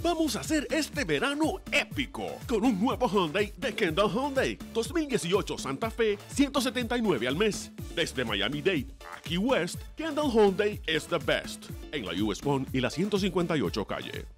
Vamos a hacer este verano épico con un nuevo Hyundai de Kendall Hyundai 2018 Santa Fe, $179 al mes. Desde Miami-Dade a Key West, Kendall Hyundai es the best. En la US 1 y la 158 calle.